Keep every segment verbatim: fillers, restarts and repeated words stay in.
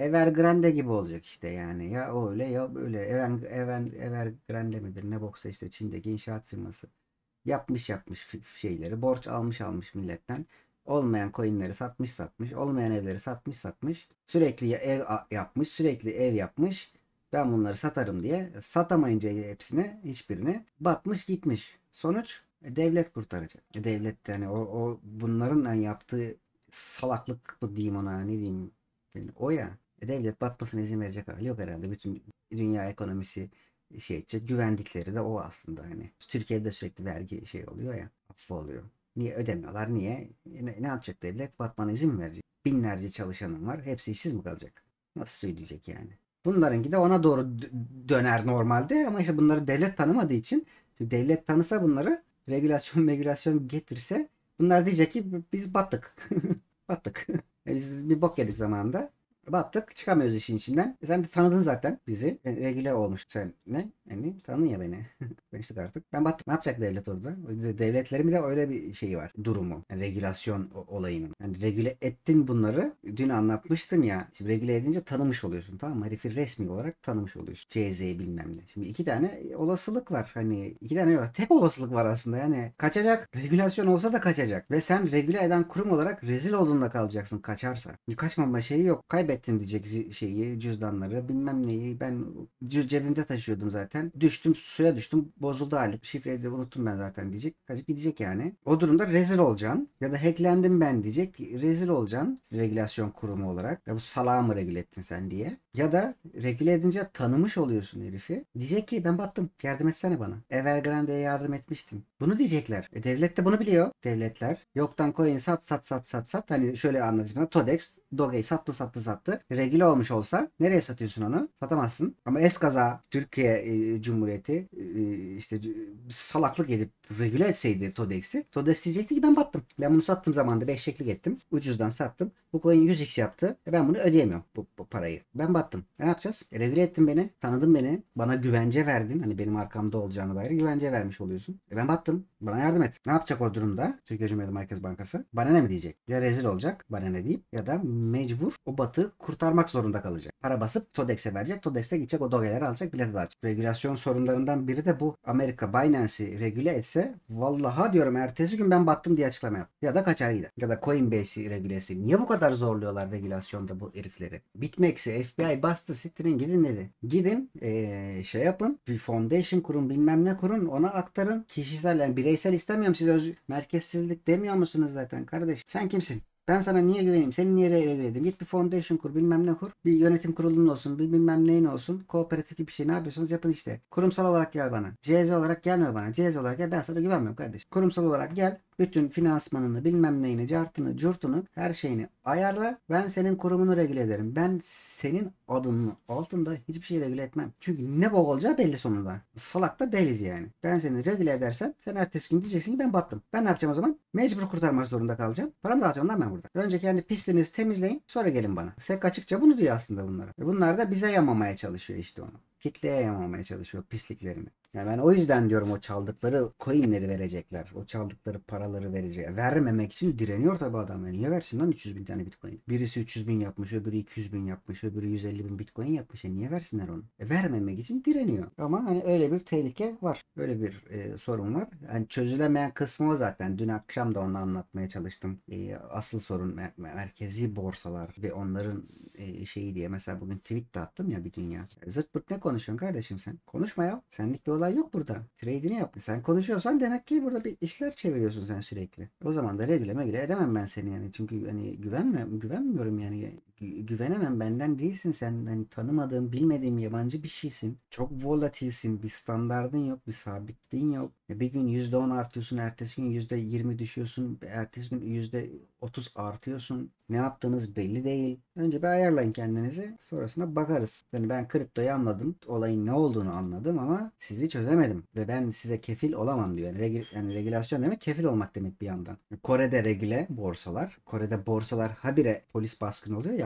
Evergrande gibi olacak işte yani. Ya öyle ya böyle. Even, Even, Evergrande midir? Ne boksa işte Çin'deki inşaat firması. Yapmış yapmış şeyleri. Borç almış almış milletten. Olmayan coinleri satmış satmış. Olmayan evleri satmış satmış. Sürekli ev yapmış. Sürekli ev yapmış. Ben bunları satarım diye. Satamayınca hepsine hiçbirine batmış gitmiş. Sonuç e, devlet kurtaracak. E, devlet yani o, o bunların yani yaptığı salaklık mı diyeyim ona ne diyeyim. Yani o ya. E, devlet batmasına izin verecek hali yok herhalde. Bütün dünya ekonomisi şey edecek. Güvendikleri de o aslında hani. Türkiye'de sürekli vergi şey oluyor ya. Affı oluyor. Niye ödemiyorlar? Niye? Ne, ne yapacak devlet? Batmana izin mi verecek? Binlerce çalışanım var. Hepsi işsiz mi kalacak? Nasıl söyleyecek yani? Bunlarınki de ona doğru döner normalde ama işte bunları devlet tanımadığı için devlet tanısa bunları regülasyon regülasyon getirse bunlar diyecek ki biz battık. Battık. E biz bir bok yedik zamanında. Battık çıkamıyoruz işin içinden. E sen de tanıdın zaten bizi. E, regüle olmuş sen ne? Yani tanı ya beni. Konuştuk artık. Ben battım. Ne yapacak devlet orada? Devletlerin de öyle bir şeyi var. Durumu. Yani regülasyon olayının. Yani regüle ettin bunları. Dün anlatmıştım ya. Şimdi regüle edince tanımış oluyorsun. Tamam mı? Herifi resmi olarak tanımış oluyorsun. C Z bilmem ne. Şimdi iki tane olasılık var. Hani iki tane yok. Tek olasılık var aslında. Yani kaçacak. Regülasyon olsa da kaçacak. Ve sen regüle eden kurum olarak rezil olduğunda kalacaksın kaçarsa. Bir kaçmama şeyi yok. Kaybettim diyecek şeyi, cüzdanları, bilmem neyi. Ben cebimde taşıyordum zaten. Düştüm, suya düştüm. Bozuldu hali. Şifreyi de unuttum ben zaten diyecek. Kaçıp gidecek yani. O durumda rezil olacaksın. Ya da hacklendim ben diyecek. Rezil olacaksın. Regülasyon kurumu olarak. Ya bu salağı mı regüle ettin sen diye. Ya da regüle edince tanımış oluyorsun herifi. Diyecek ki ben battım. Yardım etsene bana. Evergrande'ye yardım etmiştim. Bunu diyecekler. E devlet de bunu biliyor. Devletler. Yoktan coin'i sat sat sat sat sat. Hani şöyle anlatayım. Todex Doge'yi sattı sattı sattı. Regüle olmuş olsa nereye satıyorsun onu? Satamazsın. Ama eskaza Türkiye e, Cumhuriyeti e, işte salaklık edip regüle etseydi Todex'i. Todex diyecekti ki ben battım. Ben bunu sattığım zaman da beşliklik ettim. Ucuzdan sattım. Bu coin yüz x yaptı. E ben bunu ödeyemiyorum bu, bu parayı. Ben battım. E ne yapacağız? E, regüle ettin beni. Tanıdın beni. Bana güvence verdin. Hani benim arkamda olacağına dair güvence vermiş oluyorsun. E ben battım. Bana yardım et. Ne yapacak o durumda? Türkiye Cumhuriyeti Merkez Bankası. Bana ne mi diyecek? Ya rezil olacak. Bana ne deyip ya da mecbur o batığı kurtarmak zorunda kalacak. Para basıp Todex'e verecek. Todex'te gidecek o dogeleri alacak bileti alacak. Regülasyon sorunlarından biri de bu. Amerika Binance'i regüle etse vallaha diyorum ertesi gün ben battım diye açıklama yap. Ya da kaçar gider. Ya da Coinbase'i regülesi. Niye bu kadar zorluyorlar regülasyonda bu herifleri? BitMEX'i F B I bastı siktirin gidin dedi. Gidin ee, şey yapın. Bir foundation kurun bilmem ne kurun ona aktarın. Kişisel yani bireysel istemiyorum size öz merkezsizlik demiyor musunuz zaten kardeş? Sen kimsin? Ben sana niye güveneyim? Seni niye regüle edeyim? Git bir foundation kur, bilmem ne kur. Bir yönetim kurulunun olsun, bir bilmem neyin olsun. Kooperatif gibi bir şey. Ne yapıyorsunuz? Yapın işte. Kurumsal olarak gel bana. C Z olarak gelme bana. C Z olarak gel. Ben sana güvenmiyorum kardeşim. Kurumsal olarak gel. Bütün finansmanını, bilmem neyini, cartını, curtunu, her şeyini ayarla. Ben senin kurumunu regüle ederim. Ben senin adının altında hiçbir şey regüle etmem. Çünkü ne bok olacağı belli sonunda. Salak da değiliz yani. Ben seni regüle edersem sen ertesi gün diyeceksin ki ben battım. Ben ne yapacağım o zaman? Mecbur kurtarmak zorunda kalacağım. Paramı dağıtıyorum lan ben burada. Önce kendi pisliğinizi temizleyin. Sonra gelin bana. Sek açıkça bunu diyor aslında bunlara. Bunlar da bize yamamaya çalışıyor işte onu. Kitleye yamamaya çalışıyor pisliklerini. Yani ben o yüzden diyorum o çaldıkları coinleri verecekler. O çaldıkları paraları verecek. Vermemek için direniyor tabii adam. Yani niye versin lan üç yüz bin tane bitcoin? Birisi üç yüz bin yapmış, öbürü iki yüz bin yapmış, öbürü yüz elli bin bitcoin yapmış. E niye versinler onu? E vermemek için direniyor. Ama hani öyle bir tehlike var. Öyle bir e, sorun var. Yani çözülemeyen kısmı o zaten. Dün akşam da onu anlatmaya çalıştım. E, asıl sorun mer- merkezi borsalar ve onların e, şeyi diye. Mesela bugün tweet de attım ya bir dünya. E, zırt pırt ne konuşuyorsun kardeşim sen? Konuşma ya. Senlik bir olay yok burada. Trade'ini yap. Sen konuşuyorsan demek ki burada bir işler çeviriyorsun sen sürekli. O zaman da regüle megüle edemem ben seni yani. Çünkü hani güvenme, güvenmiyorum yani. Gü- güvenemem benden değilsin sen. Hani tanımadığım, bilmediğim yabancı bir şeysin. Çok volatilsin. Bir standardın yok, bir sabitliğin yok. E, Bir gün yüzde on artıyorsun, ertesi gün yüzde yirmi düşüyorsun, ertesi gün yüzde otuz artıyorsun. Ne yaptığınız belli değil. Önce bir ayarlayın kendinizi. Sonrasına bakarız. Yani ben kriptoyu anladım. Olayın ne olduğunu anladım ama sizi çözemedim. Ve ben size kefil olamam diyor. Yani, regi- yani regülasyon demek kefil olmak demek bir yandan. Kore'de regüle borsalar. Kore'de borsalar habire polis baskını oluyor ya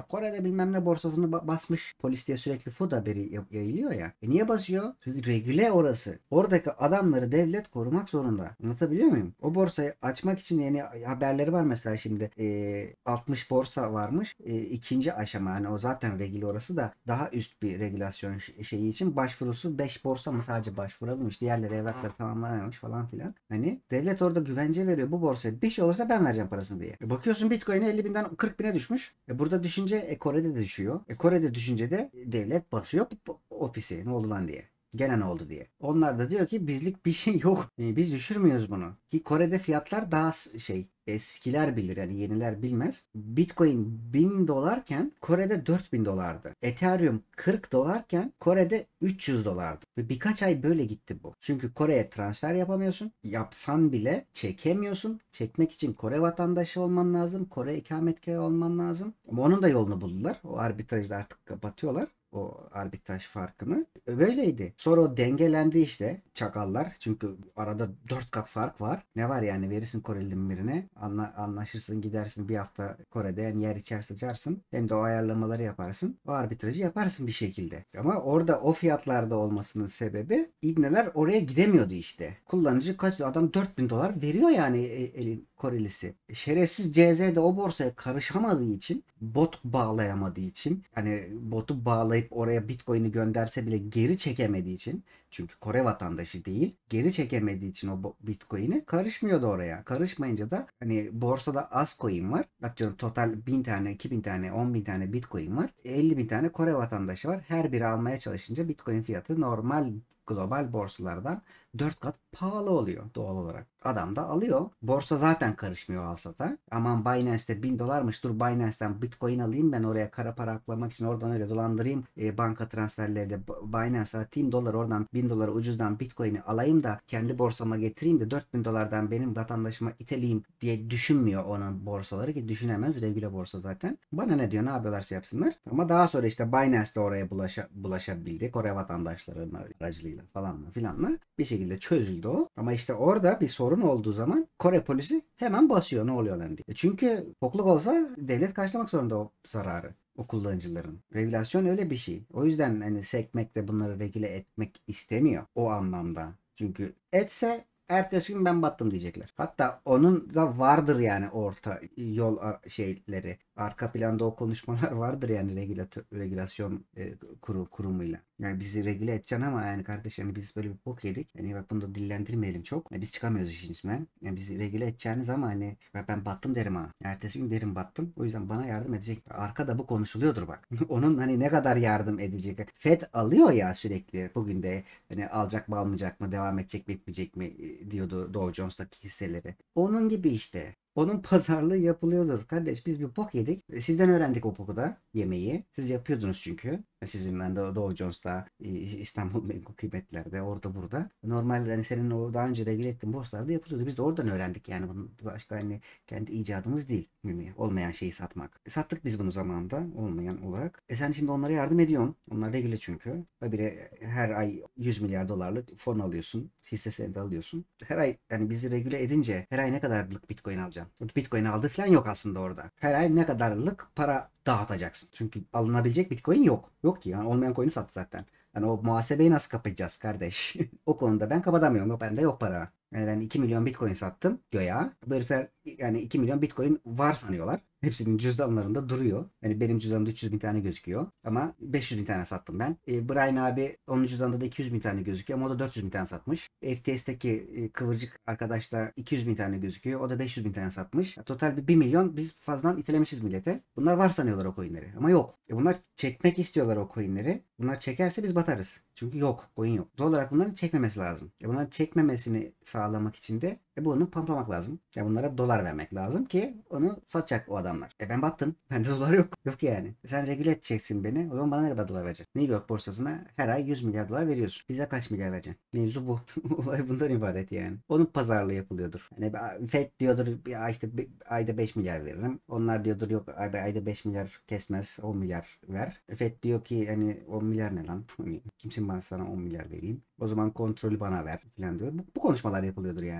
Kore'de bilmem ne borsasını ba- basmış polis diye sürekli food haberi ya- yayılıyor ya. E niye basıyor? Çünkü regüle orası. Oradaki adamları devlet korumak zorunda. Anlatabiliyor muyum? O borsayı açmak için yeni haberleri var mesela şimdi. E, altmış borsa varmış. E, ikinci aşama yani o zaten regüle orası da daha üst bir regülasyon ş- şeyi için başvurusu beş borsa mı sadece başvurabilmiş. Diğerleri evrakları tamamlanamamış falan filan. Hani devlet orada güvence veriyor bu borsaya. Bir şey olursa ben vereceğim parasını diye. E bakıyorsun Bitcoin elli binden kırk bine düşmüş. E burada düşünce e Kore'de de düşüyor. E Kore'de düşünce de devlet basıyor ofisi ne oldu lan diye. Gene ne oldu diye. Onlar da diyor ki bizlik bir şey yok. E, biz düşürmüyoruz bunu. Ki Kore'de fiyatlar daha şey eskiler bilir yani yeniler bilmez. Bitcoin bin dolarken Kore'de dört bin dolardı. Ethereum kırk dolarken Kore'de üç yüz dolardı. Ve birkaç ay böyle gitti bu. Çünkü Kore'ye transfer yapamıyorsun. Yapsan bile çekemiyorsun. Çekmek için Kore vatandaşı olman lazım. Kore ikametgahı olman lazım. Ama onun da yolunu buldular. O arbitrajda artık kapatıyorlar o arbitraj farkını. Böyleydi. Sonra o dengelendi işte çakallar. Çünkü arada dört kat fark var. Ne var yani verirsin Koreli'nin birine. Anla, anlaşırsın gidersin bir hafta Kore'de hem yer içer sıçarsın hem de o ayarlamaları yaparsın. O arbitrajı yaparsın bir şekilde. Ama orada o fiyatlarda olmasının sebebi İbneler oraya gidemiyordu işte. Kullanıcı kaç adam dört bin dolar veriyor yani elin Korelisi. Şerefsiz C Z de o borsaya karışamadığı için bot bağlayamadığı için hani botu bağlayıp oraya Bitcoin'i gönderse bile geri çekemediği için çünkü Kore vatandaşı değil geri çekemediği için o Bitcoin'i karışmıyordu oraya. Karışmayınca da hani borsada az coin var. Atıyorum total bin tane, iki bin tane, on bin tane Bitcoin var. elli bin tane Kore vatandaşı var. Her biri almaya çalışınca Bitcoin fiyatı normal global borsalardan dört kat pahalı oluyor doğal olarak. Adam da alıyor. Borsa zaten karışmıyor alsata. Aman Binance'te bin dolarmış dur Binance'ten Bitcoin alayım ben oraya kara para aklamak için oradan öyle dolandırayım. E, banka transferleriyle Binance'a atayım dolar oradan bin dolara ucuzdan Bitcoin'i alayım da kendi borsama getireyim de dört bin dolardan benim vatandaşıma iteleyeyim diye düşünmüyor onun borsaları ki düşünemez. Regüle borsa zaten. Bana ne diyor ne yapıyorlarsa yapsınlar. Ama daha sonra işte Binance de oraya bulaşa, bulaşabildi. Kore vatandaşlarının aracılığıyla falanla filanla bir şekilde çözüldü o. Ama işte orada bir sorun olduğu zaman Kore polisi hemen basıyor ne oluyor lan diye. Çünkü tokluk olsa devlet karşılamak zorunda o zararı o kullanıcıların. Regülasyon öyle bir şey. O yüzden hani sekmek de bunları regüle etmek istemiyor o anlamda. Çünkü etse ertesi gün ben battım diyecekler. Hatta onun da vardır yani orta yol şeyleri. Arka planda o konuşmalar vardır yani regülatör, regülasyon e, kuru, kurumuyla. Yani bizi regüle edeceksin ama yani kardeş yani biz böyle bir bok yedik. Yani bak bunu da dillendirmeyelim çok. Yani biz çıkamıyoruz işin içinden. Yani bizi regüle edeceğiniz ama hani ben battım derim ha. Ertesi gün derim battım. O yüzden bana yardım edecek. Arkada bu konuşuluyordur bak. Onun hani ne kadar yardım edecek. Fed alıyor ya sürekli. Bugün de hani alacak mı almayacak mı devam edecek mi etmeyecek mi diyordu Dow Jones'taki hisseleri. Onun gibi işte. Onun pazarlığı yapılıyordur. Kardeş biz bir bok yedik. Sizden öğrendik o boku da yemeği. Siz yapıyordunuz çünkü. Sizinle de Dow Jones'ta İstanbul Menkul Kıymetler'de orada burada. Normalde hani senin o daha önce regüle ettiğin borsalarda yapılıyordu. Biz de oradan öğrendik yani. Bunun başka hani kendi icadımız değil. Yani olmayan şeyi satmak. E, sattık biz bunu zamanında olmayan olarak. E sen şimdi onlara yardım ediyorsun. Onlar regüle çünkü. Habire her ay yüz milyar dolarlık fon alıyorsun. Hisse senedi alıyorsun. Her ay yani bizi regüle edince her ay ne kadarlık Bitcoin alacaksın? Bitcoin aldığı falan yok aslında orada. Her ay ne kadarlık para dağıtacaksın. Çünkü alınabilecek Bitcoin yok. Yok ki yani olmayan coin'i sattı zaten. Yani o muhasebeyi nasıl kapayacağız kardeş? O konuda ben kapatamıyorum. Yok bende yok para. Yani ben iki milyon Bitcoin sattım göya. Bu herifler yani iki milyon Bitcoin var sanıyorlar. Hepsinin cüzdanlarında duruyor. Yani benim cüzdanımda üç yüz bin tane gözüküyor. Ama beş yüz bin tane sattım ben. E, Brian abi onun cüzdanında da iki yüz bin tane gözüküyor ama o da dört yüz bin tane satmış. F T S'teki e, kıvırcık arkadaş da iki yüz bin tane gözüküyor. O da beş yüz bin tane satmış. Total bir bir milyon biz fazladan itelemişiz millete. Bunlar var sanıyorlar o coinleri. Ama yok. E bunlar çekmek istiyorlar o coinleri. Bunlar çekerse biz batarız. Çünkü yok. Coin yok. Doğal olarak bunların çekmemesi lazım. E bunların çekmemesini sağlamak için de e bunu pamplamak lazım. Ya bunlara dolar vermek lazım ki onu satacak o adamlar. E ben battım. Bende dolar yok. Yok yani. E sen regüle edeceksin beni. O zaman bana ne kadar dolar vereceksin? New York borsasına her ay yüz milyar dolar veriyorsun. Bize kaç milyar vereceksin? Mevzu bu. Olay bundan ibaret yani. Onun pazarlığı yapılıyordur. Hani Fed diyordur bir ay işte bir ayda beş milyar veririm. Onlar diyordur yok ayda beş milyar kesmez on milyar ver. Fed diyor ki hani on milyar ne lan? Hani kimsin bana sana on milyar vereyim? O zaman kontrolü bana ver falan diyor. Bu, bu konuşmalar yapılıyordur yani. Yoksa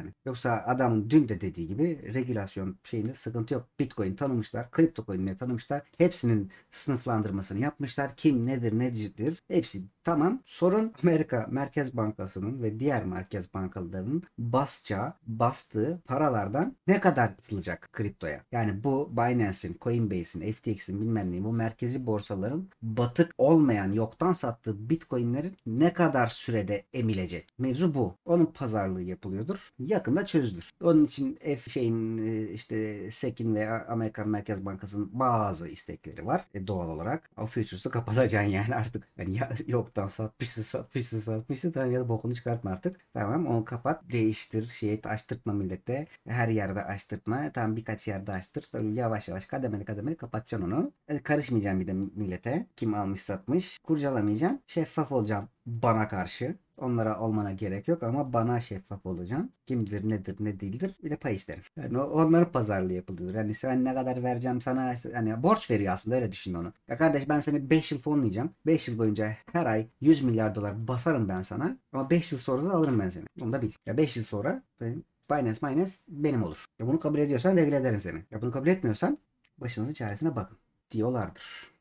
Yoksa adamın dün de dediği gibi regülasyon şeyinde sıkıntı yok. Bitcoin tanımışlar, kripto coinleri tanımışlar. Hepsinin sınıflandırmasını yapmışlar. Kim nedir, necidir? Hepsi tamam. Sorun Amerika Merkez Bankası'nın ve diğer merkez bankalarının basacağı, bastığı paralardan ne kadar atılacak kriptoya? Yani bu Binance'in, Coinbase'in, F T X'in bilmem ne bu merkezi borsaların batık olmayan yoktan sattığı Bitcoin'lerin ne kadar sürede emilecek? Mevzu bu. Onun pazarlığı yapılıyordur. Yakında çözülür. Onun için F şeyin e, işte SEC'in ve Amerikan Merkez Bankası'nın bazı istekleri var. E, doğal olarak. O futures'ı kapatacaksın yani artık. Yani ya, yoktan satmışsın satmışsın satmışsın tamam ya da bokunu çıkartma artık. Tamam onu kapat değiştir şeyi açtırtma millete. Her yerde açtırtma. Tamam birkaç yerde açtır. Tabii yavaş yavaş kademeli kademeli kapatacaksın onu. E, karışmayacaksın bir de millete. Kim almış satmış. Kurcalamayacaksın. Şeffaf olacaksın bana karşı. Onlara olmana gerek yok ama bana şeffaf olacaksın. Kimdir, nedir, ne değildir. Bir de pay isterim. Yani onların pazarlığı yapılıyor. Yani sen ne kadar vereceğim sana hani borç veriyor aslında öyle düşün onu. Ya kardeş ben seni beş yıl fonlayacağım. beş yıl boyunca her ay yüz milyar dolar basarım ben sana. Ama beş yıl sonra da alırım ben seni. Bunu da bil. Ya beş yıl sonra benim Binance Binance benim olur. Ya bunu kabul ediyorsan regüle ederim seni. Ya bunu kabul etmiyorsan başınızın çaresine bakın diyorlardır.